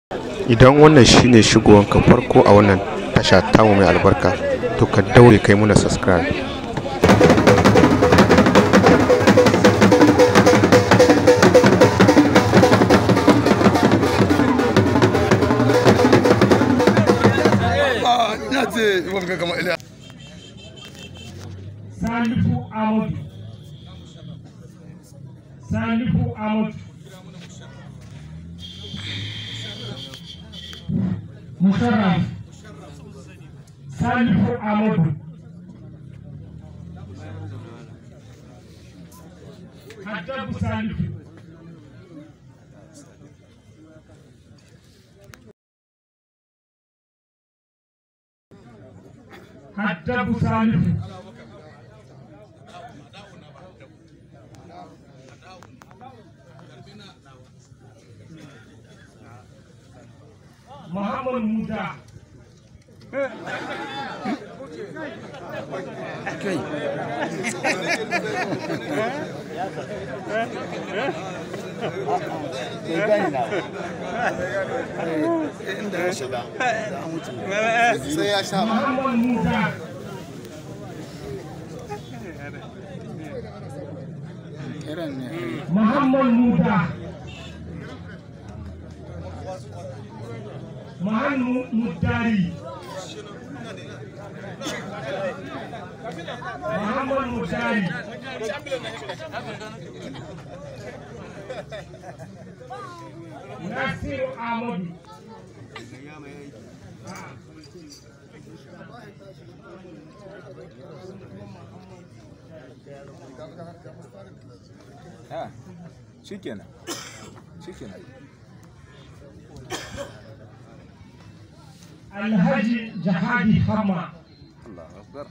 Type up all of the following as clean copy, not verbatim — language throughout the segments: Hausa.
Idan wannan shine shigowanka farko a wannan tasha tamu mai albarka, to ka daure kai muna subscribe. Salifu Ahmadu. Salifu Ahmadu. Musharraf. Salifu Ahmadu. Hajjabu Salifu. Hajjabu Salifu. Muhammad Muda. Okay. Muhammad Muda. Muhammad Muda. Muhammad Mudari. Muhammad Mudari. Nasir Ahmadu. Shikenan. Shikenan. Alhaji Jahadi Hamma. Allahu Akbar.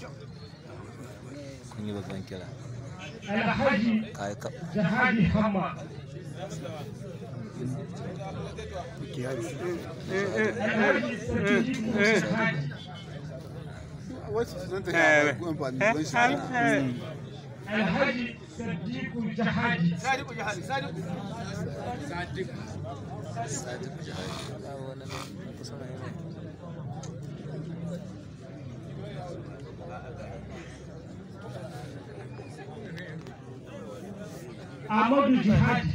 Kun yi babban kira. Alhaji Jahadi Hamma. Alhaji Sadiku Jahadi. Ahmadu Jihadi.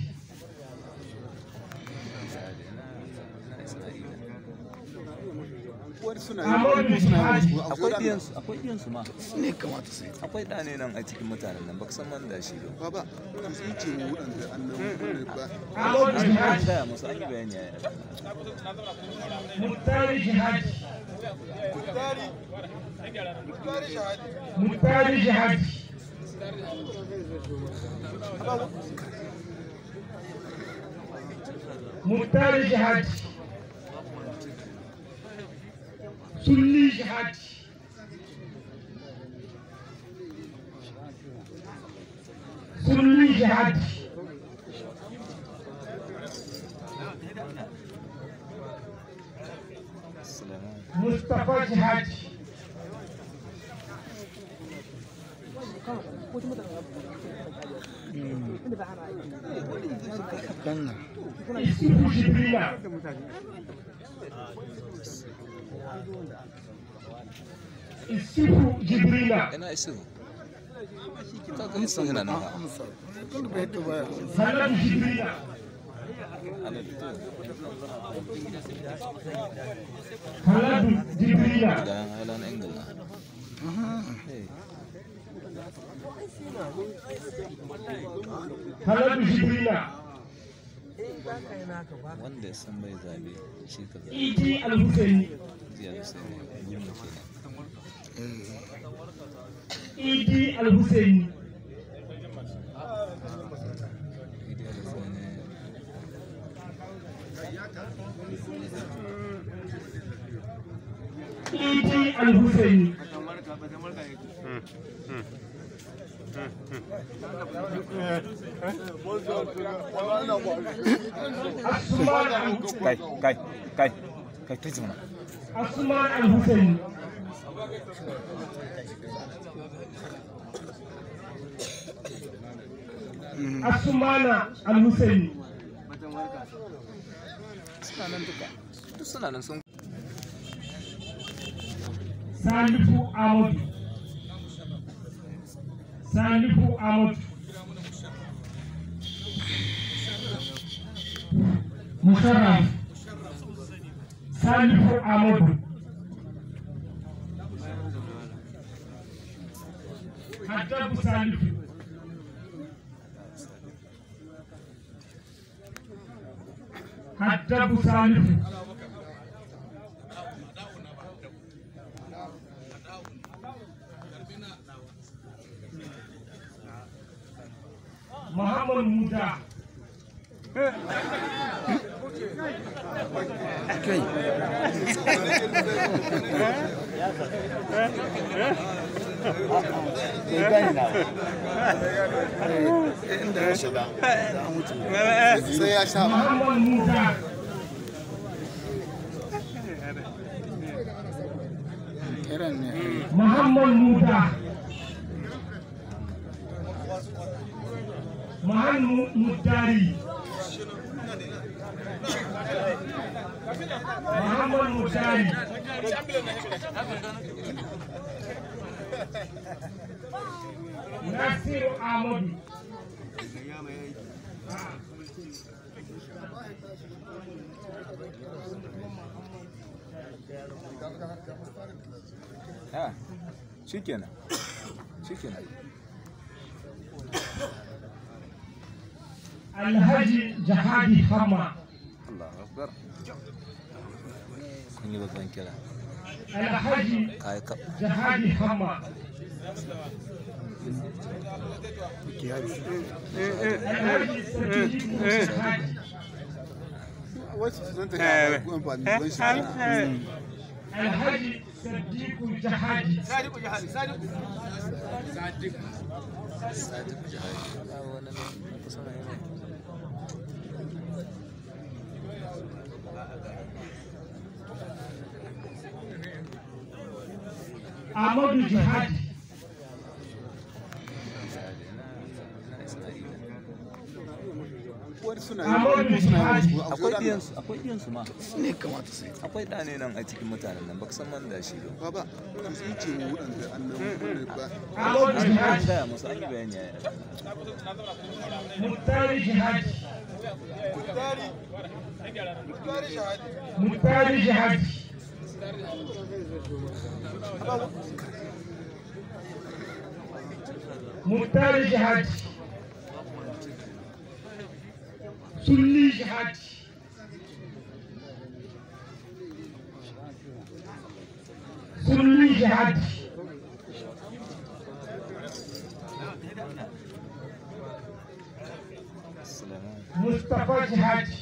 Akwai ɗiyansu ma. Ne kamata sai. Akwai ɗane nan a cikin mutanen nan, baka san man da shi ba. Baba, sun ce mu waɗanda annabi ba. An gaya musu, an yi bayani a yana. Muttari Jihadi. Muttari Jihadi. Muttari Jihadi. Sulli Jihadi. Sulli Jihadi. Mustafa Jihadi. Isufu Jibrila. Isufu Jibrila. Ina isu. Kaga isu yana nan ba. Haladu Jibrila. Haladu Jibrila. Dalam Highland Angle lah. Haladu Jibrila. Wanda ya san bai zabe shi ka zabe. Idi Al-Husaini. Idi Al-Husaini. Idi Al-Husaini. Kai tijima. Asman Al-Husaini. Asmana Al-Husaini. suna nan duka duk suna nan sun Salifu Amadu. Salifu Amadu. Musharraf. Salifu Amadu. Hajjabu Salifu. Hajjabu Salifu. Muhammad Muda. Kai. Sai ya sha. Muhammad Muda. Iran ne. Muhammad Muda. Muhammad Mudari. Muhammad Mudari. Nasiru Ahmadu. shikenan Alhaji Jahadi Hamma. Allahu akbar kun yi babban kira Alhaji kai ka Jahadi Hamma. Alhaji Sadiku Jahadi. Wasu sun ta yi abubuwan ba mai ban sha'awa. Alhaji Sadiku Jahadi. sadiq jihadi wannan kusan ne Ahmadu Jihadi. Ahmadu Jihadi. akwai diyansu ma Ne kamata sai. akwai ɗane nan a cikin mutanen nan baka san man da shi ba Baba, sun ce mu waɗanda annabi ba. Ahmadu an Jihadi. gaya musu an yi bayani a Muttari Jihadi. Muttari Jihadi. Muttari Jihadi. Sulli Jihadi. Sulli Jihadi. Mustafa Jihadi.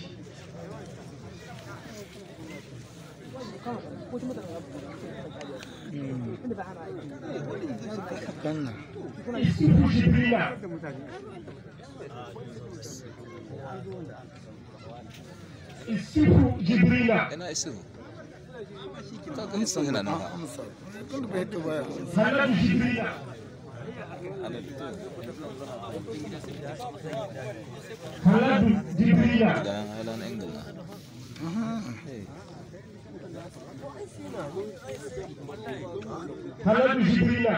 Kanna. Isufu Jibrila. Isufu Jibrila. ina isu kaga isu yana nan ba Amsa. Kun da bai ta baya. Salam Jibrila. Haladu Jibrila. ga yan island angle na Haladu Jibrila.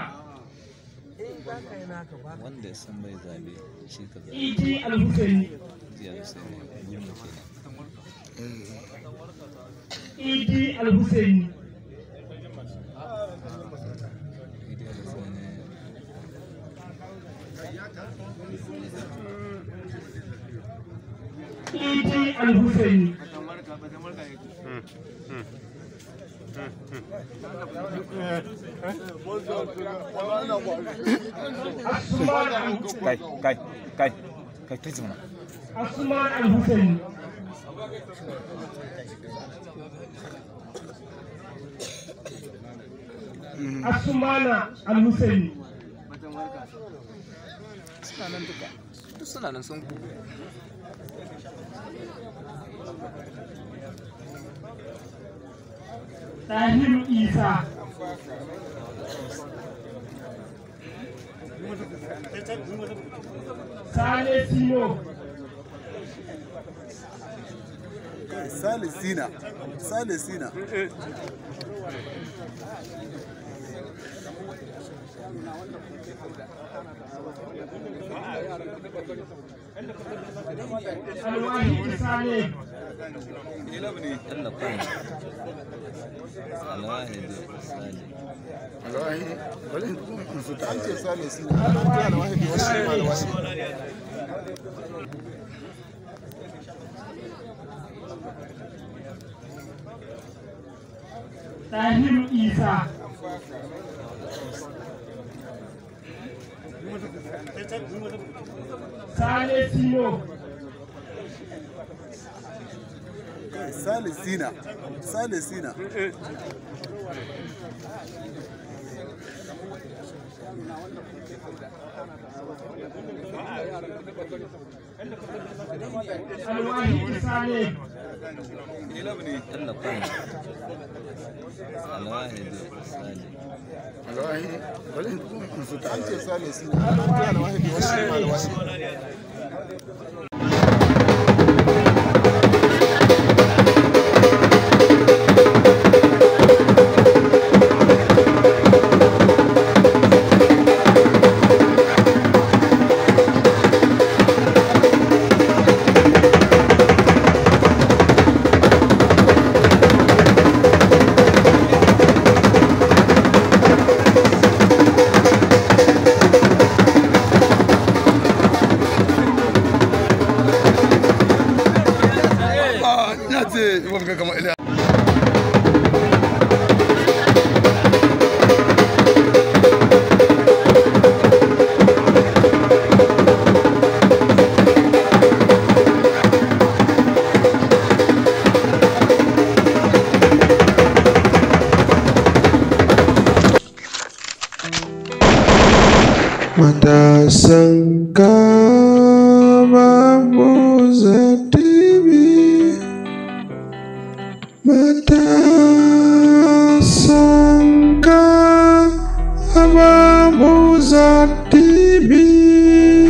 wanda ya san bai zabe shi ka zabe Idi Al-Husaini. jiya sai ne gurin kenan Idi Al-Husaini. idan da sai ne Idi Al-Husaini. Asman kai ta jima Asman Al-Husaini. Asmana Al-Husaini. suna nan duka duk suna nan sun Tahiru Isa. Sale Sino. Salisina. Alwahi Sale. Tahiru Isa. Sale Simo. Salisina. Alwahi Sale. Matasan Kababuza TV. Matasan Kababuza TV.